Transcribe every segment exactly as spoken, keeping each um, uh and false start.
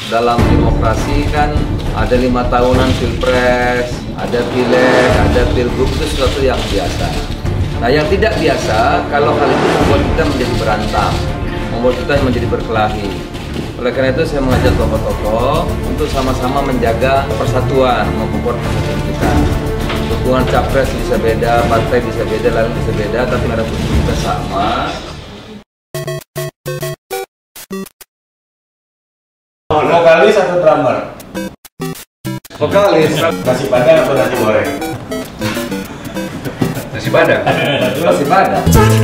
dalam demokrasi kan ada lima tahunan pilpres, ada pileg, ada pilgub, itu sesuatu yang biasa. Nah, yang tidak biasa kalau hal itu membuat kita menjadi berantem, membuat kita menjadi berkelahi. Oleh karena itu saya mengajak tokoh-tokoh untuk sama-sama menjaga persatuan, memperkuat persatuan kita. Dukungan capres bisa beda, partai bisa beda, lalu bisa beda, tapi pada posisi kita sama. Vokalis atau drummer? Vokalis. Nasi padang atau nasi goreng? Nasi padang. Nasi padang.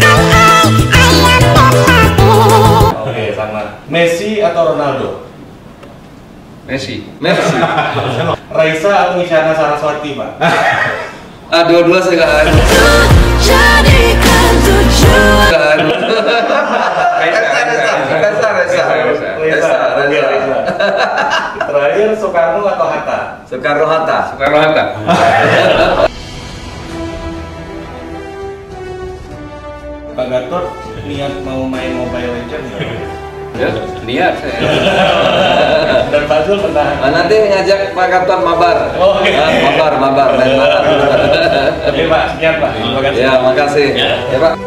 Oke, sama. Messi atau Ronaldo? Messi. Messi. Raisa atau Isyana Saraswati, Pak? Ah, dua-dua saya nggak ada. Jadikan tujuan. Nggak ada. Raisa, Raisa. Raisa, Raisa. Raisa, oke, Raisa. Terakhir, Soekarno atau Hatta? Soekarno Hatta. Soekarno Hatta. Pak Gatot niat mau main Mobile Legends nggak? Ya, niat saya. Dan Pak Zul pernah? Nah, nanti ngajak Pak Gatot mabar. Oh, oke. Ah, mabar, mabar, main mabar. Oke Pak, sekian Pak. Terima kasih. Ya, makasih. Ya, Pak.